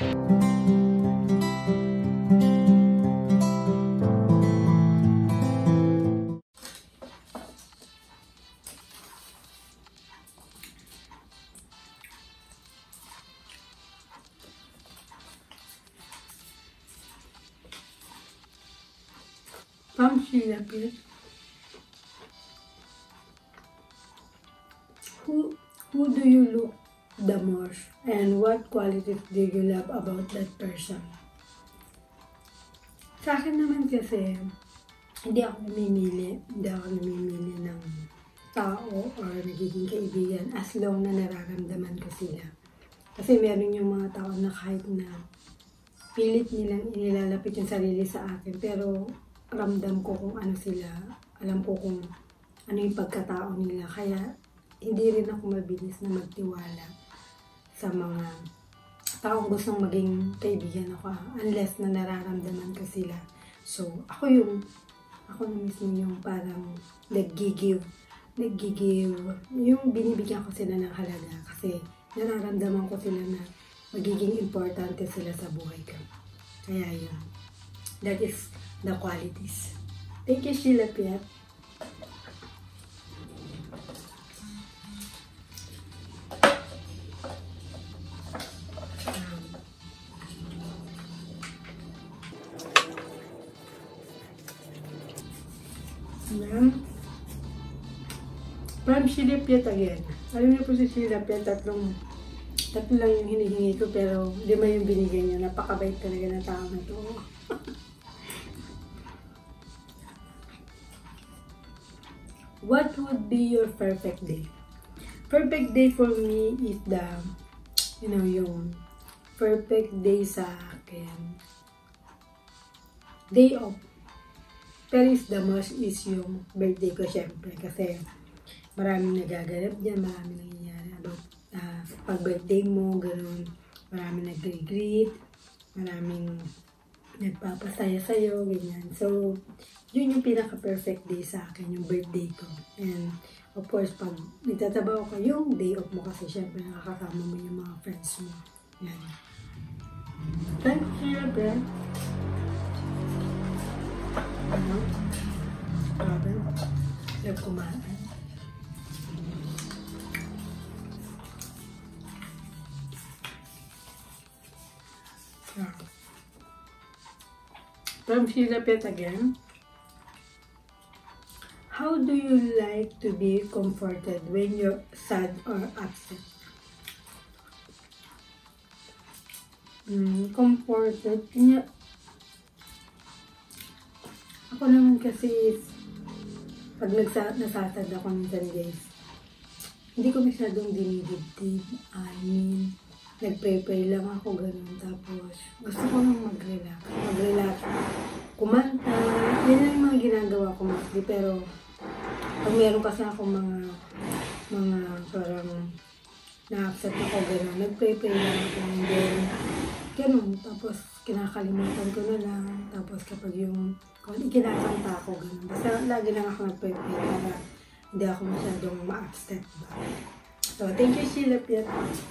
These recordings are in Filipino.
From Sheila Pitt. Who do you look the most and what qualities do you love about that person? Sa akin naman kasi, hindi ako namimili ng tao or nagiging kaibigan as long na nararamdaman ko sila. Kasi meron yung mga tao na kahit na pilit nilang inilalapit yung sarili sa akin, pero ramdam ko kung ano sila, alam ko kung ano yung pagkatao nila, kaya hindi rin ako mabilis na magtiwala sa mga taong gustong maging kaibigan ako unless na nararamdaman ko sila. So, ako na mismo yung parang nag-give, yung binibigyan ko sila ng halaga kasi nararamdaman ko sila na magiging importante sila sa buhay ko. Kaya yun. That is the qualities. Thank you, Sheila Piat. From Sheila Piat again. Alam niyo po si Sheila Piat, tatlo lang yung hinihingi ko pero 5 yung binigay niya. Napakabait talaga ng tao na to. What would be your perfect day? Perfect day for me is yung perfect day sa akin. Day off. Pero is the most is yung birthday ko syempre kasi maraming nagaganap dyan, maraming nangyayari about pag birthday mo, gano'n. Maraming nag-greet, maraming nagpapasaya sa'yo, ganyan. So, yun yung pinaka-perfect day sa akin, yung birthday ko. And, of course, pag nagtatabaw ka, yung day off mo kasi syempre nakakasama mo yung mga friends mo. Yan. Thank you, Brad. Grabe. Nagkumain. From Sheila Piat again. How do you like to be comforted when you're sad or upset? Comforted? Ako naman kasi, pag nasasad ako minsan guys, hindi ko masyadong dinidibdib. I mean, nagpray-pray lang ako ganun. Tapos, gusto ko nang mag-relax. Kumanta. Yan lang yung mga ginagawa ko mostly. Pero, pag meron kasi ako mga parang na-upset ako gano'n, nag-pray-pray lang ako. And then, gano'n. Tapos, kinakalimutan ko na lang. Tapos, kapag kung ikinakanta ako gano'n. Basta, lagi lang ako nag-pray-pray para hindi ako masyadong ma-upset ba. So, thank you, Sheila Piat.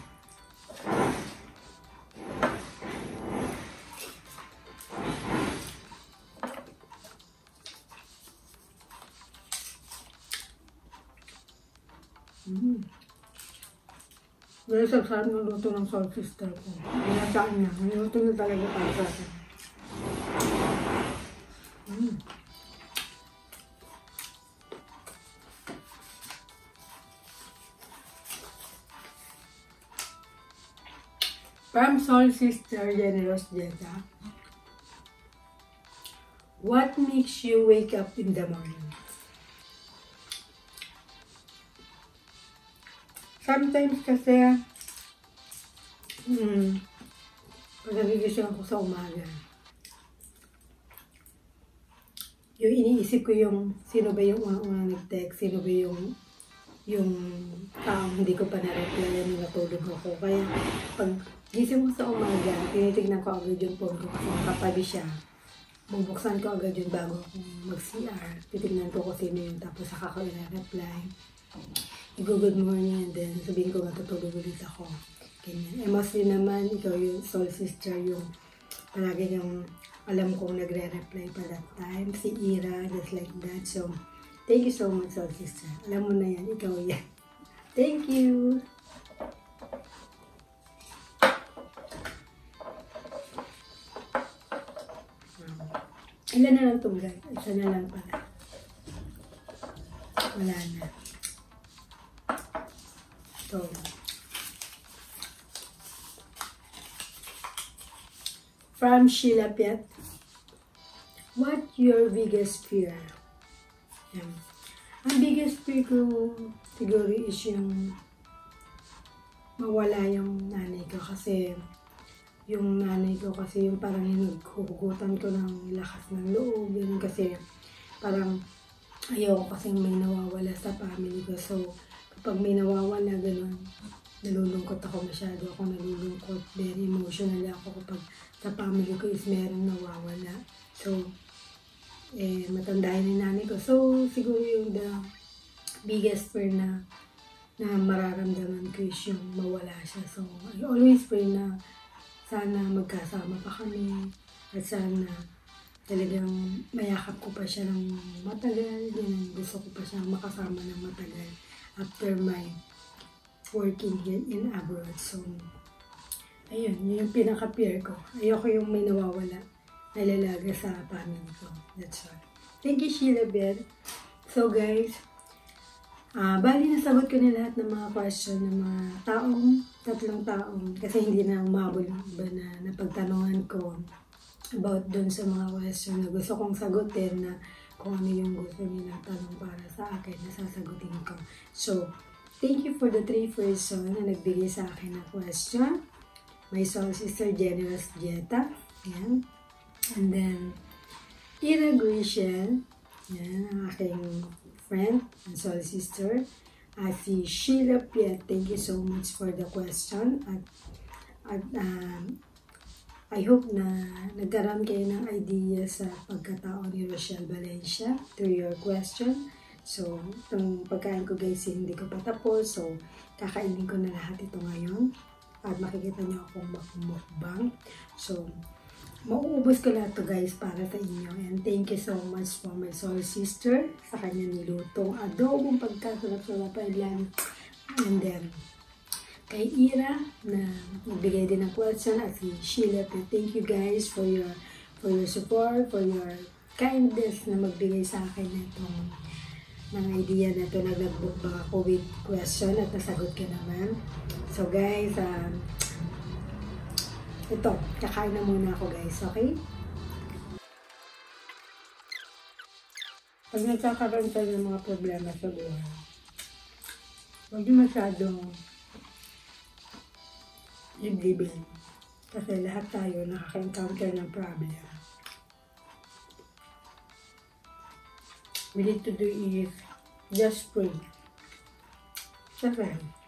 Dahil sa saan ng luto ng soul sister ko. Binasaan niya. Niluto niya talaga para sa akin. From Soul Sister Generous Jetta. What makes you wake up in the morning? Sometimes kasi, pag nagigising ako sa umaga, yung iniisip ko yung sino ba yung unang nag-text, sino ba yung taong hindi ko pa na-replyan nung natulog ako. Kaya pag gising ko sa umaga, tinitignan ko agad yung phone ko kasi nakatabi siya. Bubuksan ko agad yung bago akong mag-CR. Titignan ko kung sino yung tapos saka ko i-reply. I-good morning and then sabihin ko matutulog ulit ako. Ganyan. Mostly naman, ikaw yung soul sister, yung palagi yung alam kong nagre-reply pa that time. Si Ira, just like that. So, thank you so much, soul sister. Alam mo na yan, ikaw yan. Thank you! Ilan na lang ito, guys? Isa na lang pala. Wala na. So, from Sheila Piet, what your biggest fear? Yan. Ang biggest fear ko siguro is yung mawala yung nanay ko kasi yung nanay ko kasi yung parang hinaghuhugutan ko ng lakas ng loob. Yun kasi parang ayaw ko kasi may nawawala sa family ko. So, kapag may nawawala, gano'n, nalulungkot ako masyado. Ako nalulungkot. Very emotional ako kapag sa family ko is merong nawawala. So, matandahin ni nanay ko. So, siguro yung the biggest fear na mararamdaman ko is yung mawala siya. So, I always pray na sana magkasama pa kami at sana talagang mayakap ko pa siya ng matagal. Yan, gusto ko pa siya makasama ng matagal after my working here in abroad. So, ayun, yun yung pinaka-fear ko. Ayoko yung may nawawala, nalalaga sa family ko. That's all. Thank you, Sheila Bell. So, guys, bali nasagot ko na lahat ng mga question ng mga tatlong taong, kasi hindi na umabol yung iba na napagtanungan ko about dun sa mga question na gusto kong sagutin na kung ano yung gusto nilang tanong para sa akin na sasagutin ko. So, thank you for the 3 person na nagbigay sa akin ng question. My soul sister, Generous Jetta. Yan. And then, Ira Grishel. Yan, ang aking friend and soul sister. Si Sheila Piet, thank you so much for the question. At I hope na nagkaroon kayo ng idea sa pagkatao ni Rochelle Valencia through your question. So, itong pagkain ko guys, hindi ko pa tapos. So, kakainin ko na lahat ito ngayon. At makikita niyo akong mukbang. So, mauubos ko lahat to guys para sa inyo. And thank you so much for my soul sister sa kanya nilutong adobong pagkasalap-salap pa ilan. And then, kay Ira na nagbigay din ng question at si Sheila. Thank you guys for your support, for your kindness na magbigay sa akin itong ng idea na ito. Nag-book ba ako with question at nasagot ka naman. So guys, ito, kakain na muna ako guys, okay? Pag nagkakaroon tayo ng mga problema sa buhay, huwag din masyadong liblibin. Kasi lahat tayo nakaka-encounter ng problem. We need to do is just pray. Kasi,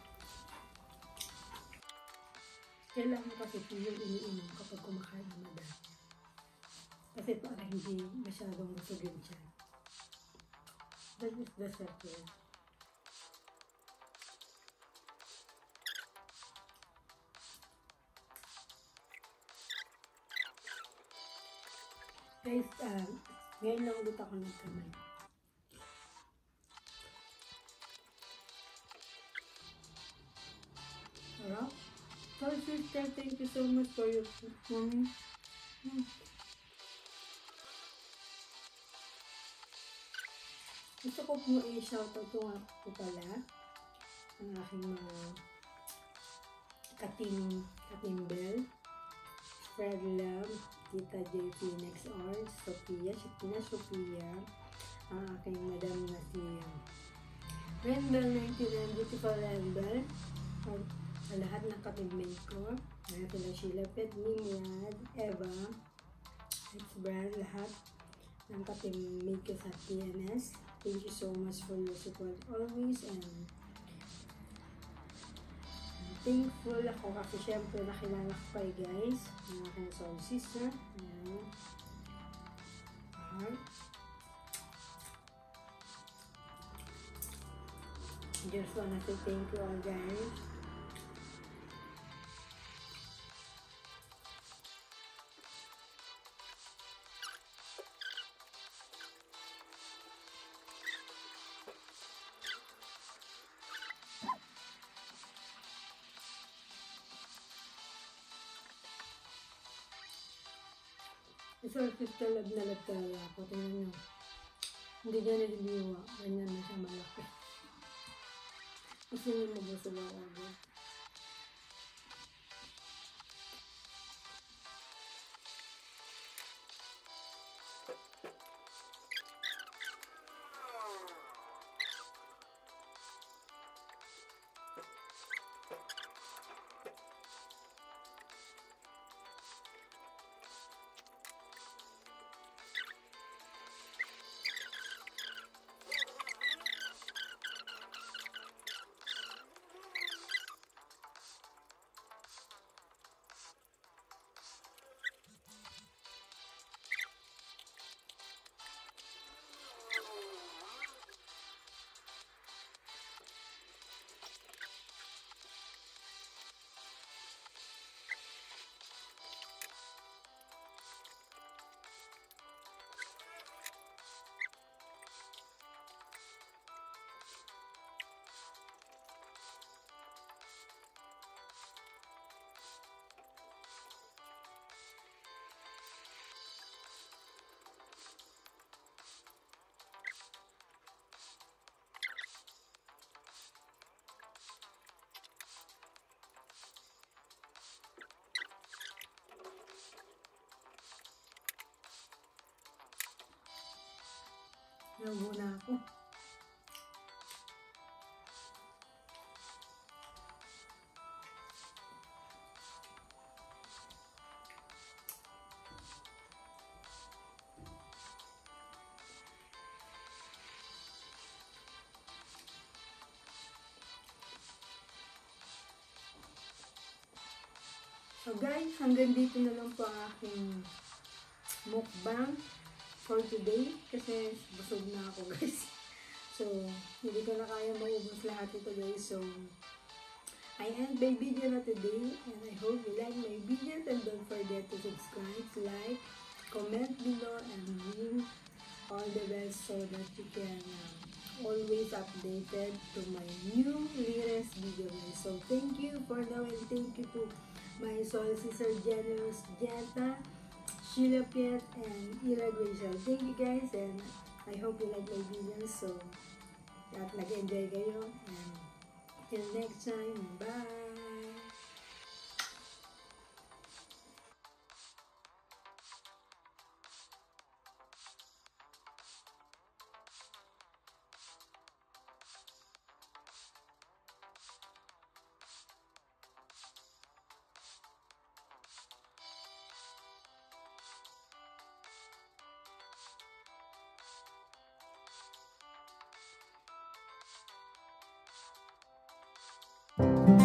kailangan kasi yung iniinom kapag kumakain ng madami. Kasi para hindi masyadong masugin siya. That is the secret. Guys, ngayon lang ulit ako nagkamay. Alright? So, sister, thank you so much for your morning. Gusto ko po i-shoutout ko nga po pala ang aking mga katimbel, Fred Love, Tita J. Phoenix Orange, Sophia, ang aking madam na si Rendel 99, Beautiful Rendel, sa lahat ng kapitmate ko, sila Sheila Pet, Nimrod, Eva, X-Brand, lahat ng kapitmate ko sa TNS. Thank you so much for your support always, and thankful ako kasi syempre nakilala ko kayo guys, ang aking soul sister. Just wanna say thank you all guys. Kasi artista love na love talaga ako. Tingnan nyo. Hindi niya naliliwa. Ganyan na siya malaki. Kasi nyo mabusog ako agad. Nago na ako. So guys, hanggang dito na lang po ang aking mukbang for today kasi busog na ako guys. So, hindi ko na kaya maubos lahat ito guys. So, I end my video na today and I hope you like my videos and don't forget to subscribe, like, comment below and ring all the bells so that you can always updated to my new latest video guys. So, thank you for now and thank you to my soul sister Generous Jetta, Sheila Piet, and Ira Gracial. Thank you guys and I hope you like my videos. So, at nag-enjoy kayo and till next time, bye! Thank you.